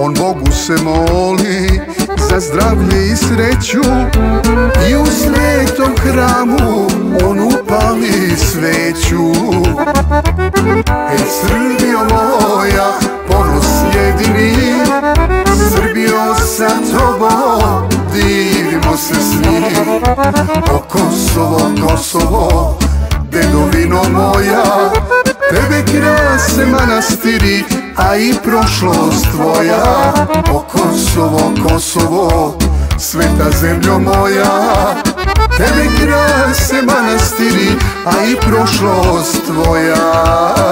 On Bogu se moli za zdravlje i sreću i u svetom hramu on upali sveću. Ej Srbijo moja, ponos jedini, Srbijo sa tobom divimo se svi. O Kosovo, Kosovo, dedovino moja, tebe krase manastiri, a i prošlost tvoja. O Kosovo, Kosovo, sveta zemljo moja, tebe krase manastiri, a i prošlost tvoja.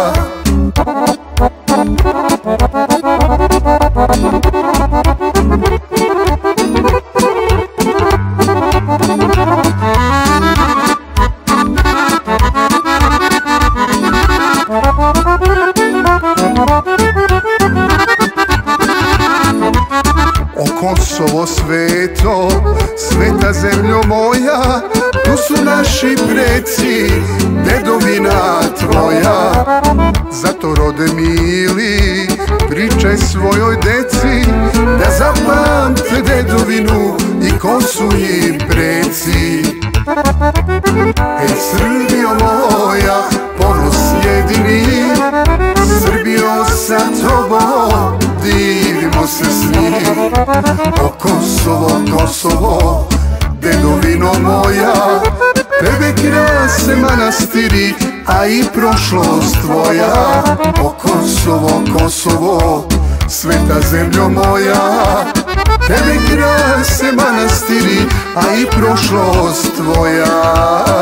O Kosovo sveto, sveta zemljo moja, tu su naši preci, dedovina tvoja. Zato rode mili, pričaj svojoj deci, da zapamte dedovinu i ko su im preci. Ej Srbijo moja, ponos jedini, Srbijo sa tobom divimo se svi. O Kosovo, Kosovo, dedovino moja, tebe krase manastiri, a i prošlost tvoja. O Kosovo, Kosovo, sveta zemljo moja, tebe krase manastiri, a i prošlost tvoja.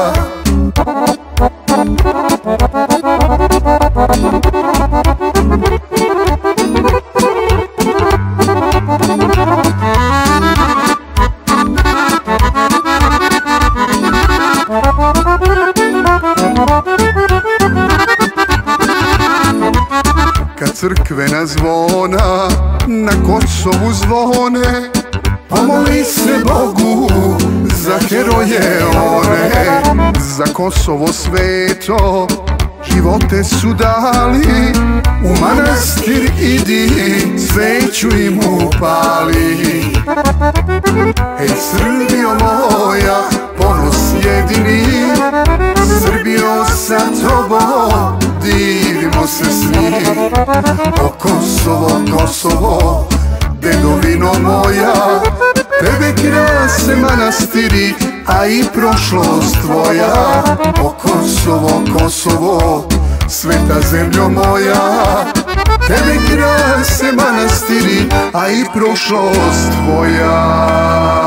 Kad crkvena zvona na Kosovu zvone, pomoli se Bogu za heroje one. Za Kosovo sveto živote su dali, u manastir idi, sveću im upali. Ej Srbijo moja, ponos jedini, Srbijo sa tobom divimo se svi. O Kosovo, Kosovo, dedovino moja, tebe krase manastiri, a i prošlost tvoja. O Kosovo, Kosovo, sveta zemljo moja, tebe krase manastiri, a i prošlost tvoja.